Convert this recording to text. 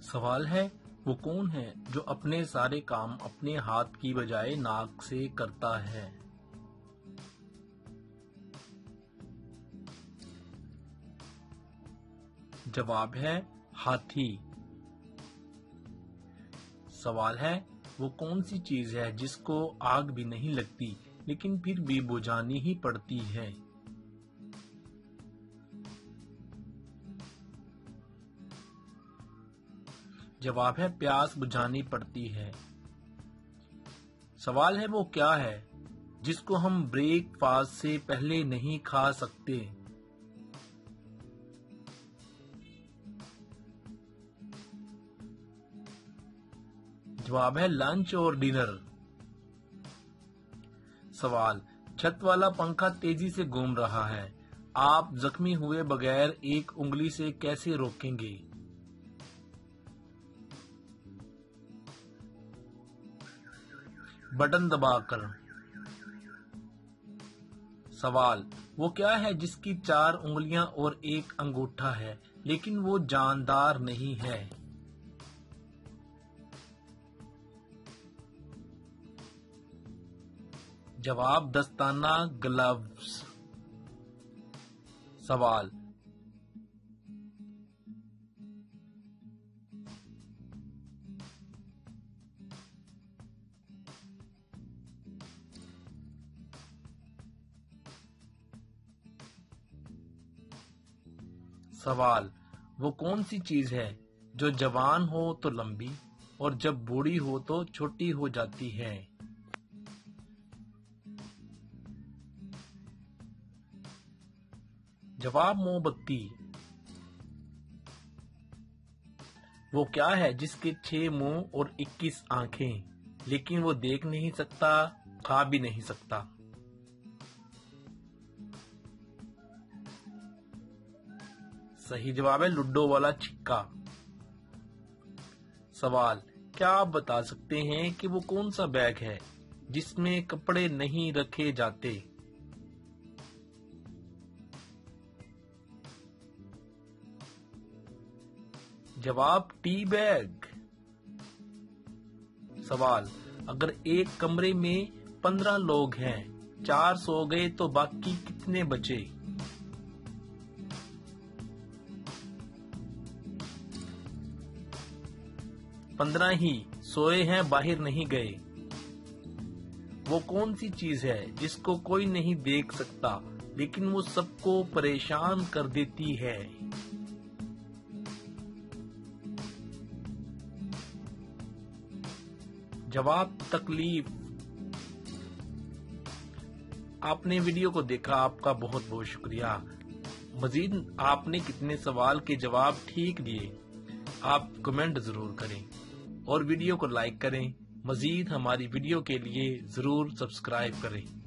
سوال ہے وہ کون ہے جو اپنے سارے کام اپنے ہاتھ کی بجائے ناک سے کرتا ہے؟ جواب ہے ہاتھی۔ سوال ہے وہ کون سی چیز ہے جس کو آگ بھی نہیں لگتی لیکن پھر بھی بجھانی ہی پڑتی ہے؟ جواب ہے پیاس بجھانی پڑتی ہے۔ سوال ہے وہ کیا ہے جس کو ہم بریک فاسٹ سے پہلے نہیں کھا سکتے؟ جواب ہے لنچ اور ڈنر۔ سوال چھت والا پنکھا تیزی سے گھوم رہا ہے، آپ زخمی ہوئے بغیر ایک انگلی سے کیسے روکیں گے؟ بٹن دبا کر۔ سوال وہ کیا ہے جس کی 4 انگلیاں اور 1 انگوٹھا ہے لیکن وہ جاندار نہیں ہے؟ جواب دستانہ گلوز۔ سوال سوال وہ کون سی چیز ہے جو جوان ہو تو لمبی اور جب بوڑھی ہو تو چھوٹی ہو جاتی ہے؟ جواب موم بتی۔ وہ کیا ہے جس کے 6 منہ اور 21 آنکھیں لیکن وہ دیکھ نہیں سکتا، کھا بھی نہیں سکتا؟ صحیح جواب ہے لڈو والا چھکا۔ سوال کیا آپ بتا سکتے ہیں کہ وہ کون سا بیگ ہے جس میں کپڑے نہیں رکھے جاتے؟ جواب ٹی بیگ۔ سوال اگر ایک کمرے میں 15 لوگ ہیں، 4 سو گئے تو باقی کتنے بچے؟ پندرہ ہی سوئے ہیں، باہر نہیں گئے۔ وہ کون سی چیز ہے جس کو کوئی نہیں دیکھ سکتا لیکن وہ سب کو پریشان کر دیتی ہے؟ جواب تکلیف۔ آپ نے ویڈیو کو دیکھا، آپ کا بہت بہت شکریہ۔ مزید آپ نے کتنے سوال کے جواب ٹھیک دیے آپ کمنٹ ضرور کریں اور ویڈیو کو لائک کریں۔ مزید ہماری ویڈیو کے لیے ضرور سبسکرائب کریں۔